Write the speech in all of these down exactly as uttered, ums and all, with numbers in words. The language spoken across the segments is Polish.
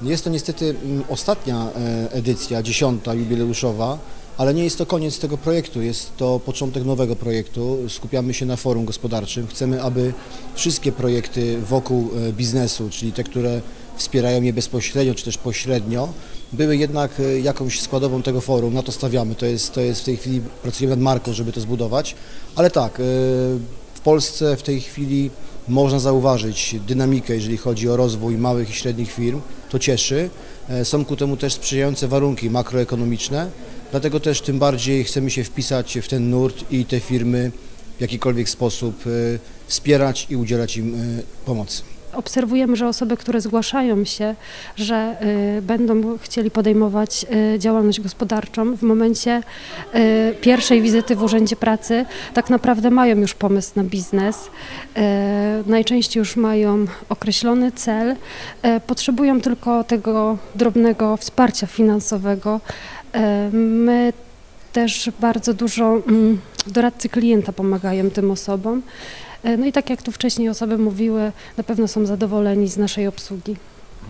Jest to niestety ostatnia edycja, dziesiąta jubileuszowa, ale nie jest to koniec tego projektu, jest to początek nowego projektu. Skupiamy się na forum gospodarczym. Chcemy, aby wszystkie projekty wokół biznesu, czyli te, które wspierają je bezpośrednio czy też pośrednio, były jednak jakąś składową tego forum. Na to stawiamy. To jest, to jest w tej chwili, pracujemy nad marką, żeby to zbudować, ale tak, w Polsce w tej chwili można zauważyć dynamikę, jeżeli chodzi o rozwój małych i średnich firm, to cieszy. Są ku temu też sprzyjające warunki makroekonomiczne, dlatego też tym bardziej chcemy się wpisać w ten nurt i te firmy w jakikolwiek sposób wspierać i udzielać im pomocy. Obserwujemy, że osoby, które zgłaszają się, że y, będą chcieli podejmować y, działalność gospodarczą, w momencie y, pierwszej wizyty w Urzędzie Pracy tak naprawdę mają już pomysł na biznes, y, najczęściej już mają określony cel, y, potrzebują tylko tego drobnego wsparcia finansowego. Y, my też bardzo dużo y, doradcy klienta pomagają tym osobom. No i tak jak tu wcześniej osoby mówiły, na pewno są zadowoleni z naszej obsługi.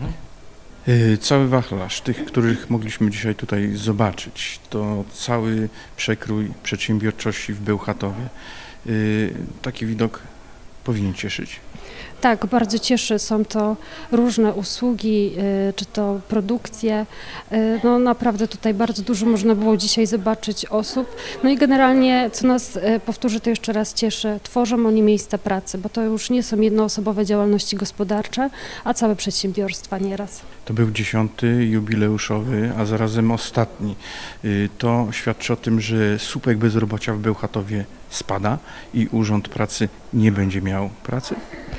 Cały wachlarz tych, których mogliśmy dzisiaj tutaj zobaczyć, to cały przekrój przedsiębiorczości w Bełchatowie. Taki widok powinien cieszyć. Tak, bardzo cieszy. Są to różne usługi, czy to produkcje. No naprawdę tutaj bardzo dużo można było dzisiaj zobaczyć osób. No i generalnie, co nas, powtórzę to jeszcze raz, cieszy, tworzą oni miejsca pracy, bo to już nie są jednoosobowe działalności gospodarcze, a całe przedsiębiorstwa nieraz. To był dziesiąty jubileuszowy, a zarazem ostatni. To świadczy o tym, że słupek bezrobocia w Bełchatowie spada i Urząd Pracy nie będzie miał pracy?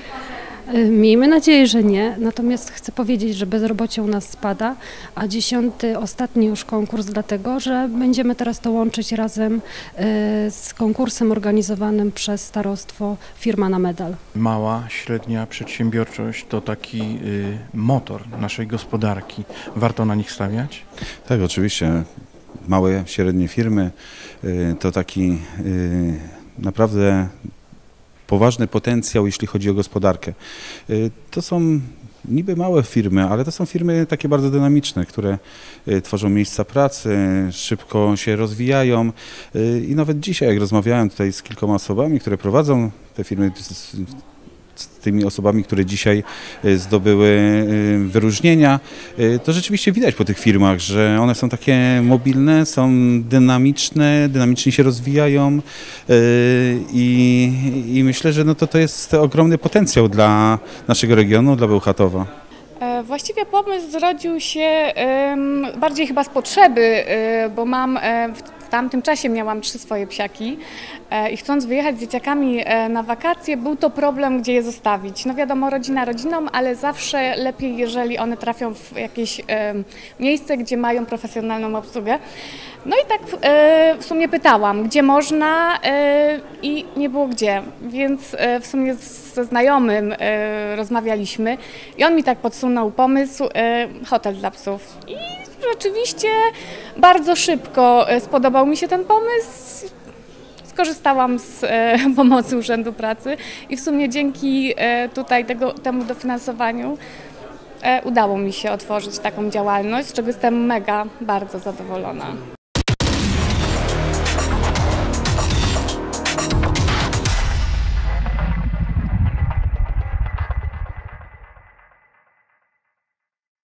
Miejmy nadzieję, że nie, natomiast chcę powiedzieć, że bezrobocie u nas spada, a dziesiąty, ostatni już konkurs, dlatego że będziemy teraz to łączyć razem z konkursem organizowanym przez starostwo Firma na Medal. Mała, średnia przedsiębiorczość to taki motor naszej gospodarki. Warto na nich stawiać? Tak, oczywiście. Małe, średnie firmy to taki naprawdę poważny potencjał, jeśli chodzi o gospodarkę. To są niby małe firmy, ale to są firmy takie bardzo dynamiczne, które tworzą miejsca pracy, szybko się rozwijają i nawet dzisiaj, jak rozmawiałem tutaj z kilkoma osobami, które prowadzą te firmy, z tymi osobami, które dzisiaj zdobyły wyróżnienia, to rzeczywiście widać po tych firmach, że one są takie mobilne, są dynamiczne, dynamicznie się rozwijają i, i myślę, że no to, to jest ogromny potencjał dla naszego regionu, dla Bełchatowa. Właściwie pomysł zrodził się bardziej chyba z potrzeby, bo mam w tamtym czasie miałam trzy swoje psiaki i chcąc wyjechać z dzieciakami na wakacje, był to problem, gdzie je zostawić. No wiadomo, rodzina rodziną, ale zawsze lepiej, jeżeli one trafią w jakieś miejsce, gdzie mają profesjonalną obsługę. No i tak w sumie pytałam, gdzie można i nie było gdzie, więc w sumie ze znajomym rozmawialiśmy i on mi tak podsunął pomysł, hotel dla psów. I rzeczywiście bardzo szybko spodobał mi się ten pomysł. Skorzystałam z e, pomocy Urzędu Pracy i w sumie dzięki e, tutaj tego, temu dofinansowaniu e, udało mi się otworzyć taką działalność, z czego jestem mega bardzo zadowolona.